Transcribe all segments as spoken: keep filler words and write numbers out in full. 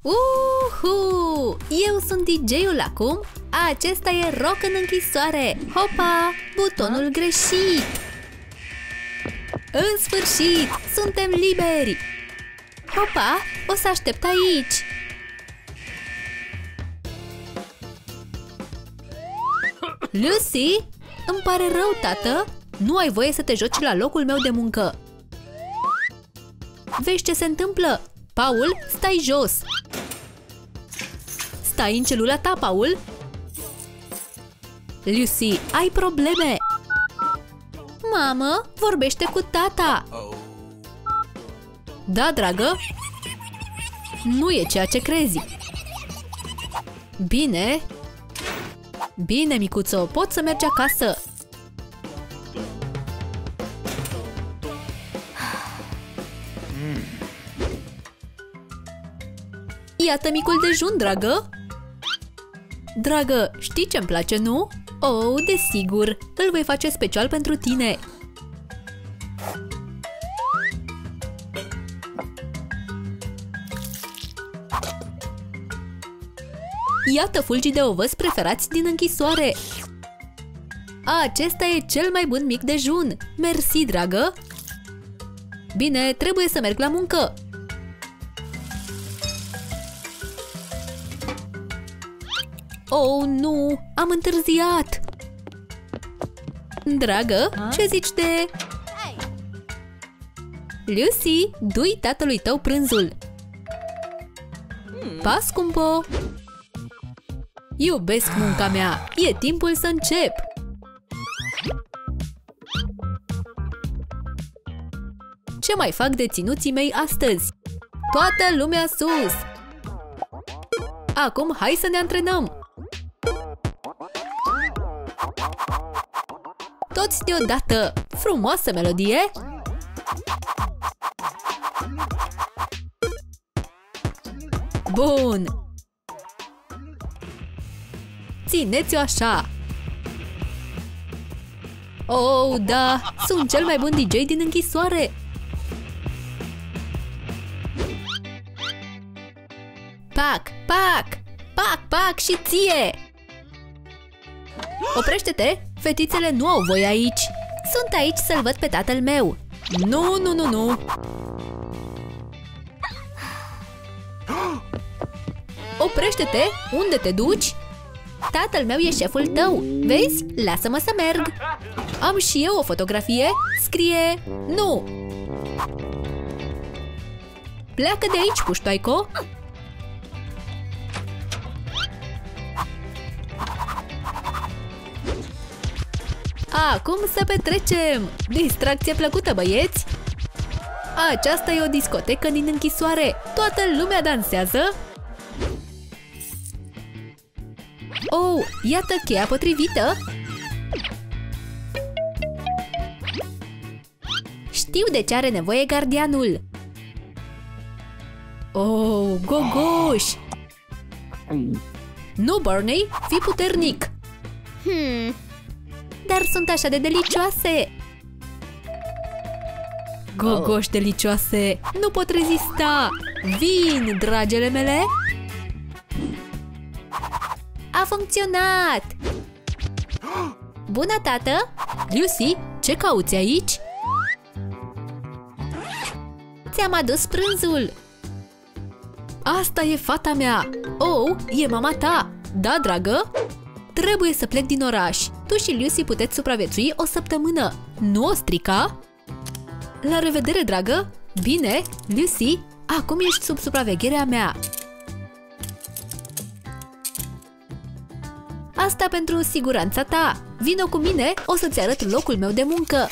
Uhu! Eu sunt D J-ul acum. Acesta e Rock în închisoare. Hopa! Butonul greșit. În sfârșit! Suntem liberi! Hopa! O să aștept aici. Lucy? Îmi pare rău, tată. Nu ai voie să te joci la locul meu de muncă. Vezi ce se întâmplă? Paul, stai jos! Stai în celula ta, Paul! Lucy, ai probleme! Mamă, vorbește cu tata! Da, dragă? Nu e ceea ce crezi! Bine! Bine, micuțo, poți să mergi acasă! Iată micul dejun, dragă! Dragă, știi ce-mi place, nu? Oh, desigur! Îl voi face special pentru tine! Iată fulgii de ovăz preferați din închisoare! Acesta e cel mai bun mic dejun! Mersi, dragă! Bine, trebuie să merg la muncă! Oh, nu! Am întârziat! Dragă, ce zici de... Lucy, du-i tatălui tău prânzul! Pa, scumpo! Iubesc munca mea! E timpul să încep! Ce mai fac deținuții mei astăzi? Toată lumea sus! Acum hai să ne antrenăm! Toți deodată! Frumoasă melodie! Bun! Țineți-o așa! Oh, da! Sunt cel mai bun D J din închisoare! Pac! Pac! Pac! Pac și ție! Oprește-te! Fetițele nu au voie aici! Sunt aici să-l văd pe tatăl meu! Nu, nu, nu, nu! Oprește-te! Unde te duci? Tatăl meu e șeful tău! Vezi? Lasă-mă să merg! Am și eu o fotografie! Scrie... Nu! Pleacă de aici, puștoaico! Acum să petrecem! Distracție plăcută, băieți! Aceasta e o discotecă din închisoare! Toată lumea dansează! Oh, iată cheia potrivită! Știu de ce are nevoie gardianul! Oh, gogoș! Nu, Barney, fii puternic! Hmm... Dar sunt așa de delicioase! Gogoși delicioase! Nu pot rezista! Vin, dragele mele! A funcționat! Bună, tată! Lucy, ce cauți aici? Ți-am adus prânzul! Asta e fata mea! Oh, e mama ta! Da, dragă? Trebuie să plec din oraș. Tu și Lucy puteți supraviețui o săptămână. Nu o strica? La revedere, dragă! Bine, Lucy, acum ești sub supravegherea mea. Asta pentru siguranța ta. Vino cu mine, o să-ți arăt locul meu de muncă.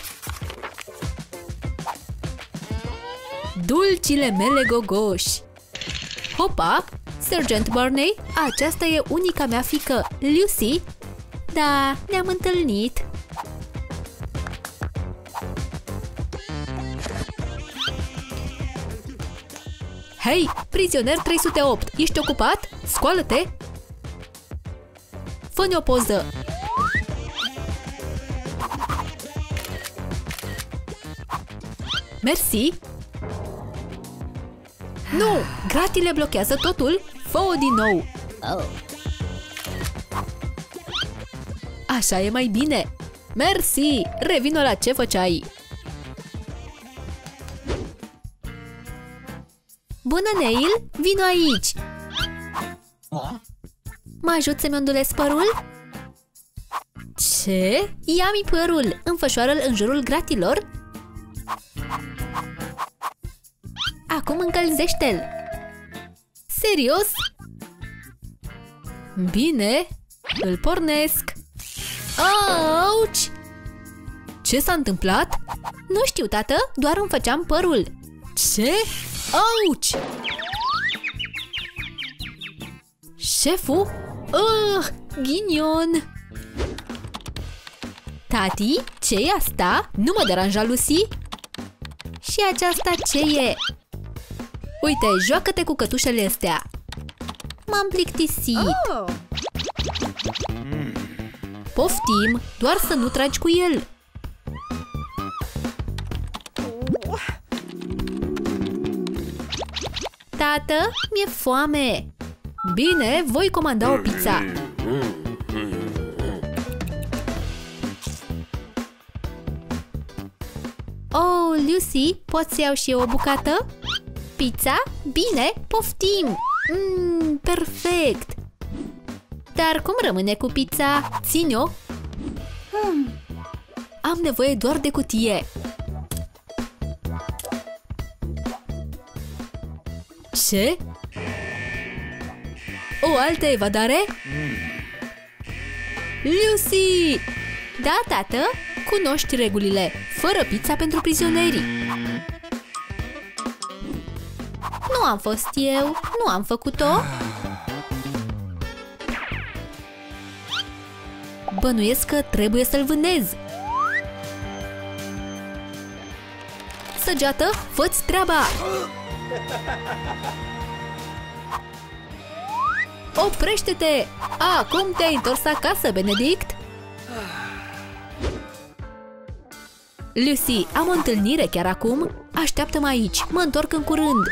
Dulcile mele gogoși! Hopa! Sergeant Barney, aceasta e unica mea fiică, Lucy. Da, ne-am întâlnit. Hei, prizonier trei sute opt, ești ocupat? Scoală-te! Fă-ne o poză! Mersi! Nu! Gratile blochează totul! Fă-o din nou! Așa e mai bine! Mersi! Revino la ce făceai! Bună, Neil! Vino aici! Mă ajut să-mi ondulez părul? Ce? Ia-mi părul! Înfășoară-l în jurul gratilor? Acum încălzește-l! Serios? Bine! Îl pornesc! Auci! Ce s-a întâmplat? Nu știu, tată, doar îmi făceam părul. Ce? Auci! Șeful? Uh, ghinion! Tati, ce e asta? Nu mă deranja, Lucy? Și aceasta ce e? Uite, joacă-te cu cătușele astea. M-am plictisit. Oh. Poftim, doar să nu tragi cu el. Tată, mi-e foame. Bine, voi comanda o pizza. Oh, Lucy, pot să iau și eu o bucată? Pizza? Bine, poftim! Mmm, perfect! Dar cum rămâne cu pizza? Ține-o! Hmm. Am nevoie doar de cutie. Ce? O altă evadare? Lucy! Da, tată? Cunoști regulile. Fără pizza pentru prizonierii. Nu am fost eu. Nu am făcut-o. Bănuiesc că trebuie să-l vânez. Săgeată, fă-ți treaba! Oprește-te! Acum te-ai întors acasă, Benedict? Lucy, am o întâlnire chiar acum. Așteaptă-mă aici, mă întorc în curând.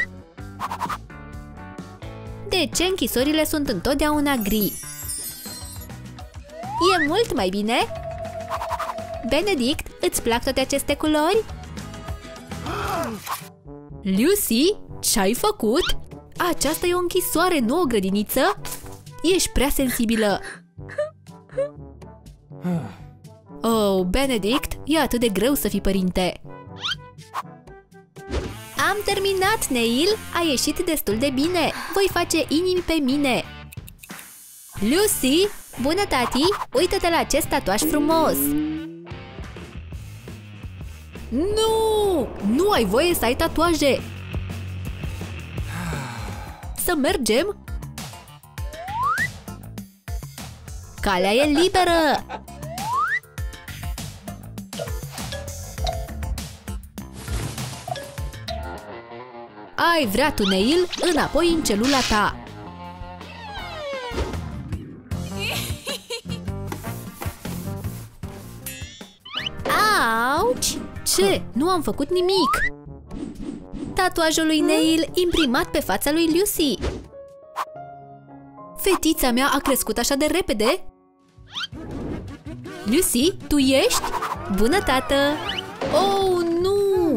De ce închisorile sunt întotdeauna gri? E mult mai bine? Benedict, îți plac toate aceste culori? Lucy, ce-ai făcut? Aceasta e o închisoare, nu o grădiniță? Ești prea sensibilă. Oh, Benedict, e atât de greu să fii părinte. Am terminat, Neil. A ieșit destul de bine. Voi face inimi pe mine. Lucy, bună, tati. Uită-te la acest tatuaj frumos. Nu! Nu ai voie să ai tatuaje. Să mergem? Calea e liberă. Ai vrea tu, Neil, înapoi în celula ta. Auci! Ce? Nu am făcut nimic! Tatuajul lui Neil imprimat pe fața lui Lucy. Fetița mea a crescut așa de repede. Lucy, tu ești? Bună, tată! Oh, nu!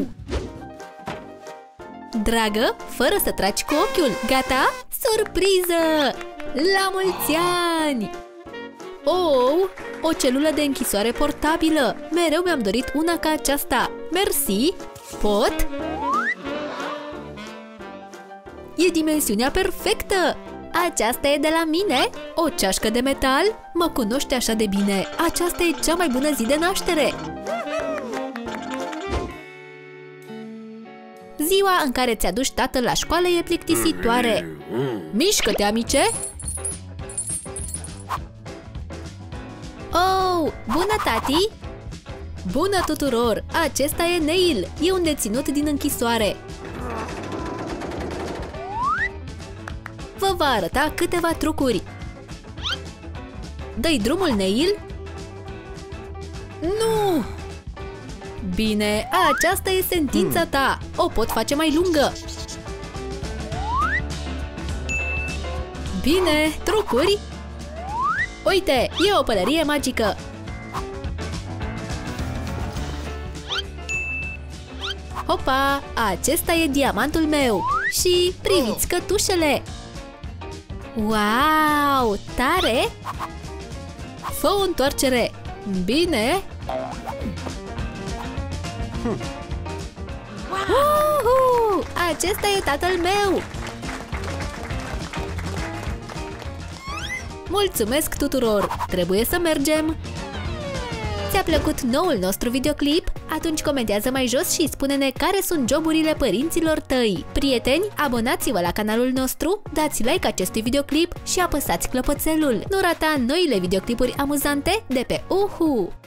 Dragă, fără să tragi cu ochiul, gata? Surpriză! La mulți ani! Oh, o celulă de închisoare portabilă! Mereu mi-am dorit una ca aceasta! Mersi! Pot? E dimensiunea perfectă! Aceasta e de la mine? O ceașcă de metal? Mă cunoște așa de bine! Aceasta e cea mai bună zi de naștere! Ziua în care ți-aduci tatăl la școală e plictisitoare. Mișcă-te, amice! Oh, bună, tati! Bună tuturor! Acesta e Neil, e un deținut din închisoare. Vă va arăta câteva trucuri. Dă-i drumul, Neil? Nu! Bine, aceasta e sentința ta. O pot face mai lungă. Bine, trucuri! Uite, e o pălărie magică! Hopa, acesta e diamantul meu! Și priviți cătușele! Wow, tare! Fă o întoarcere! Bine! Uhu! Acesta e tatăl meu! Mulțumesc tuturor! Trebuie să mergem! Ți-a plăcut noul nostru videoclip? Atunci comentează mai jos și spune-ne care sunt joburile părinților tăi. Prieteni, abonați-vă la canalul nostru, dați like acestui videoclip și apăsați clopoțelul. Nu rata noile videoclipuri amuzante de pe Uhu!